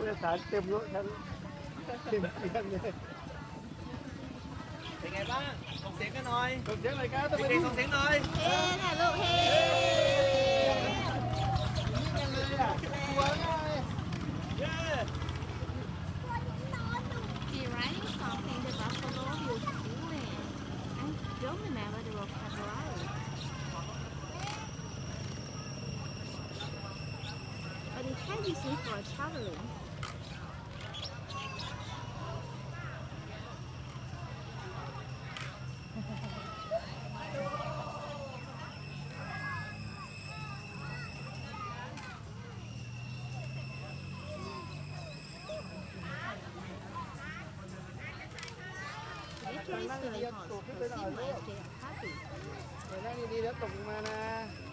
ผู้โดยสารเต็มรถทั้งเต็มเตียงเลยเป็นไงบ้างส่งเสียงกันหน่อยส่งเสียงหน่อยครับเด็กๆส่งเสียงหน่อยเฮ้น่ะลูกเฮ้ยังเลยอ่ะหัวเลย He writing something the buffalo was doing. I don't remember the vocabulary. But it can be used for traveling. Literally, so they call it a they are happy. เดี๋ยวนั่งดีๆแล้วตกลงมานะ